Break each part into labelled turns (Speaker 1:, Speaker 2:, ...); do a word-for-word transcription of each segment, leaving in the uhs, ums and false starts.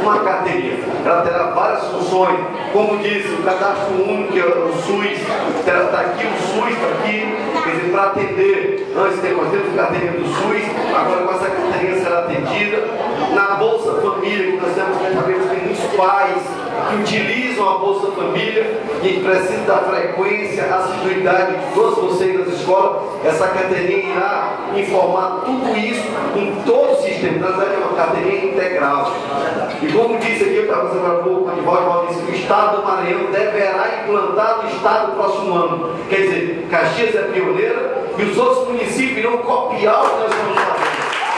Speaker 1: uma carteirinha. Ela terá várias funções, como disse, o cadastro único, o SUS, está aqui, o SUS está aqui, quer dizer, para atender. Antes nós temos a carteirinha do SUS, agora com essa carteirinha será atendida. Na Bolsa Família, que nós temos, sabemos que tem muitos pais que utilizam a Bolsa Família e precisa da frequência, assiduidade de todos vocês das escolas. Essa carteirinha irá informar tudo isso em todo o sistema. Na verdade, é uma carteirinha integral. E como disse aqui, eu estava fazendo agora há pouco, de voz, disse que o Estado do Maranhão deverá implantar no Estado no próximo ano. Quer dizer, Caxias é pioneira e os outros municípios irão copiar o que nós estamos fazendo.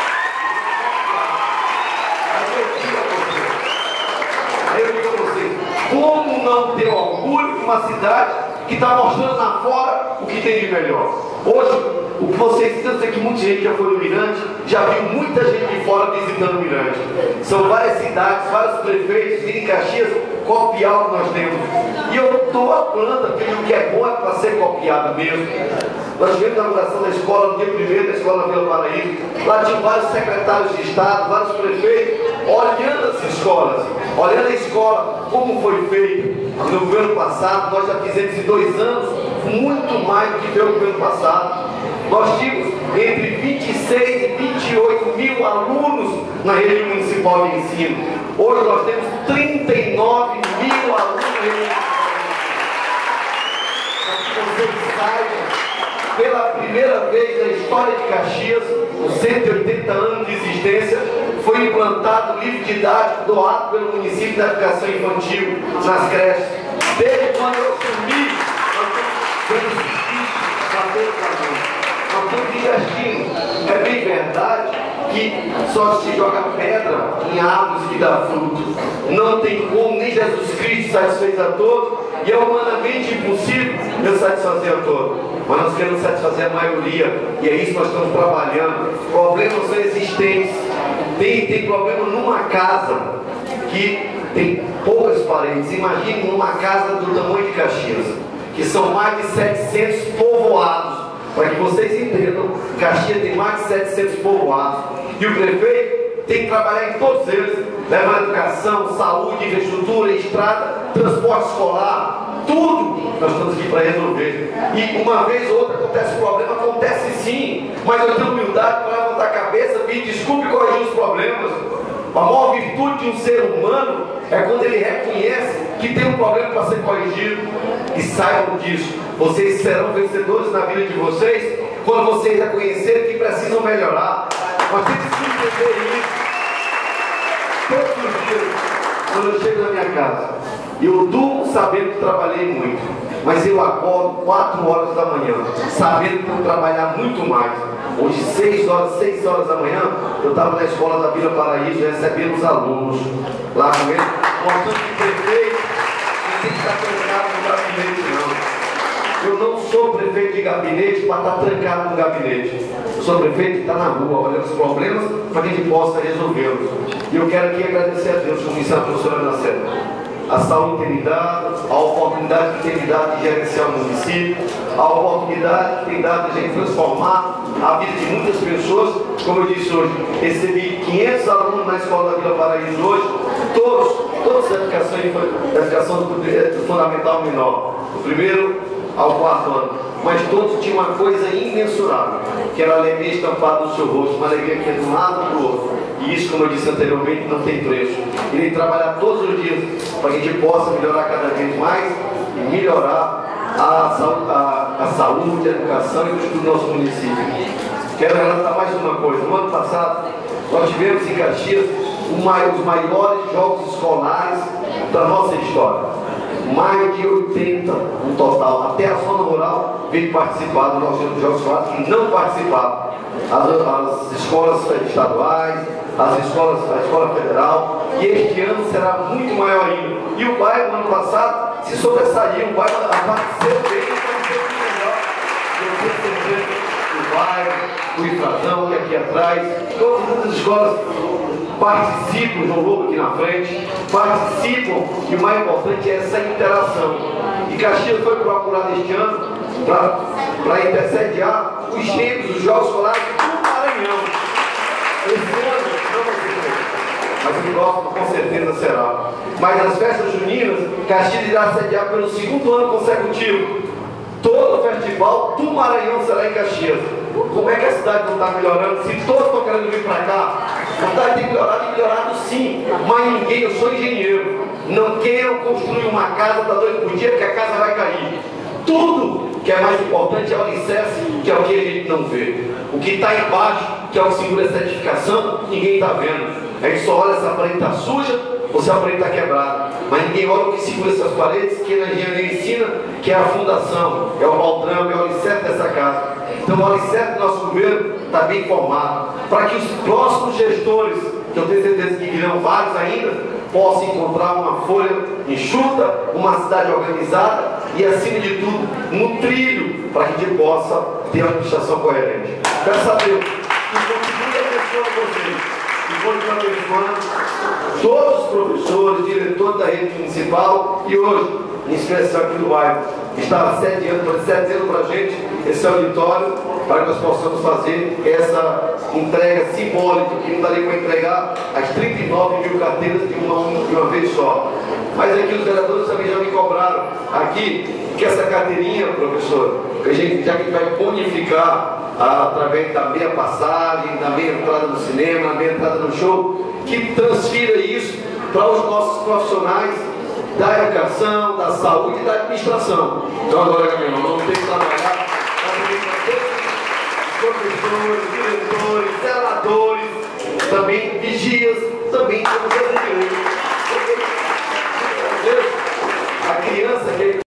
Speaker 1: Aí eu digo a vocês, como não ter orgulho de uma cidade que está mostrando lá fora o que tem de melhor? Hoje, o que vocês estão dizendo que muita gente já foi no Mirante, já viu muita gente de fora visitando o Mirante. São várias cidades, vários prefeitos virem em Caxias copiar o que nós temos. E eu estou a planta, porque o que é bom é para ser copiado mesmo. Nós tivemos a inauguração da escola no dia primeiro da escola Vila Paraíso. Lá tinha vários secretários de Estado, vários prefeitos, olhando as escolas, olhando a escola, como foi feito. No governo passado, nós já fizemos em dois anos muito mais do que foi o governo passado. Nós tínhamos entre vinte e seis e vinte e oito mil alunos na rede municipal de ensino. Hoje nós temos trinta e nove mil alunos na rede municipal de ensino. Para que vocês saibam, pela primeira vez na história de Caxias, com cento e oitenta anos de existência, foi implantado o livro didático doado pelo município da educação infantil nas creches. Desde quando eu assumi, nós temos para todos os alunos. Nós estamos investindo. É bem verdade que só se joga pedra em árvores que dá fruto. Não tem como, nem Jesus Cristo satisfez a todos, e é humanamente impossível eu satisfazer a todos. Mas nós queremos satisfazer a maioria, e é isso que nós estamos trabalhando. Problemas são existentes. Tem, tem problema numa casa que tem poucas paredes. Imagine numa casa do tamanho de Caxias, que são mais de setecentos povoados. Para que vocês entendam, Caxias tem mais de setecentos povoados. E o prefeito tem que trabalhar em todos eles, levando educação, saúde, infraestrutura, estrada, transporte escolar, tudo nós estamos aqui para resolver. E uma vez ou outra acontece problema, acontece sim, mas eu tenho humildade para levantar a cabeça, pedir desculpa e corrigir os problemas. A maior virtude de um ser humano é quando ele reconhece que tem um problema para ser corrigido. E saibam disso, vocês serão vencedores na vida de vocês quando vocês reconhecerem que precisam melhorar. Nós temos que entender isso. Todos os dias, quando eu chego na minha casa, eu durmo sabendo que trabalhei muito, mas eu acordo quatro horas da manhã, sabendo que vou trabalhar muito mais. Hoje, seis horas, seis horas da manhã, eu estava na escola da Vila Paraíso recebendo os alunos lá com eles, mostrando que prefeito não tem que estar trancado no gabinete, não. Eu não sou prefeito de gabinete para estar trancado no gabinete. Eu sou prefeito que está na rua, olhando os problemas para que a gente possa resolvê-los. E eu quero aqui agradecer a Deus, como disse a professora Ana, a saúde que tem me dado, a oportunidade que tem me dado de gerenciar o município, a oportunidade que tem dado de a gente transformar a vida de muitas pessoas. Como eu disse hoje, recebi quinhentos alunos na escola da Vila Paraíso hoje, todos, todos da educação, da educação do, do fundamental menor, do primeiro ao quarto ano, mas todos tinham uma coisa imensurável, que era a alegria estampada no seu rosto, uma alegria que é de um lado para o outro. E isso, como eu disse anteriormente, não tem preço. Ele trabalhar todos os dias para que a gente possa melhorar cada vez mais e melhorar a saúde, a, a, saúde, a educação e o do nosso município. Quero relatar mais uma coisa. No ano passado, nós tivemos em Caxias os maiores jogos escolares da nossa história. Mais de oitenta no total. Até a zona rural veio participar dos nossos jogos escolares que não participavam. As, as escolas estaduais, as escolas, a escola federal, e este ano será muito maior ainda. E o bairro, no ano passado, se sobressaiu, o bairro apareceu bem, apareceu melhor. Eu tenho o bairro, o Ifradão, que aqui atrás, todas as escolas participam, João Lobo aqui na frente, participam, e o mais importante é essa interação. E Caxias foi procurado este ano para intercediar os gêmeos, os Jogos Escolares do Maranhão. Esse ano não vai ser. mas o próximo com certeza será. Mas as festas juninas, Caxias irá sediar pelo segundo ano consecutivo. Todo o festival do Maranhão será em Caxias. Como é que a cidade não está melhorando? Se todos estão querendo vir para cá, a cidade tem melhorado e melhorado sim. Mas ninguém, eu sou engenheiro, não queiram construir uma casa da noite por dia, porque a casa vai cair. Tudo que é mais importante é o alicerce, que é o que a gente não vê. O que está embaixo, que é o que segura essa edificação, ninguém está vendo. A gente só olha se a parede está suja ou se a parede está quebrada. Mas ninguém olha o que segura essas paredes, que na engenharia ensina, que é a fundação, é o baldrame, é o alicerce dessa casa. Então o alicerce do nosso governo está bem formado, para que os próximos gestores, que eu tenho certeza que virão vários ainda, possam encontrar uma folha enxuta, uma cidade organizada e, acima de tudo, um trilho para que a gente possa ter uma administração coerente. Peço a Deus que continue abençoando vocês, que continue abençoando todos os professores, diretores da rede municipal e hoje, em especial aqui do bairro, está sediando, sediando para a gente esse auditório, para que nós possamos fazer essa entrega simbólica, que não daria para entregar as trinta e nove mil carteiras de uma, de uma vez só. Mas aqui os vereadores também já me cobraram aqui que essa carteirinha, professor, que a gente, já que vai bonificar ah, através da meia passagem, da meia entrada no cinema, da meia entrada no show, que transfira isso para os nossos profissionais da educação, da saúde e da administração. Então agora, meu irmão, vamos ter que trabalhar para professores, diretores, zeladores, também vigias, também como direito. A criança que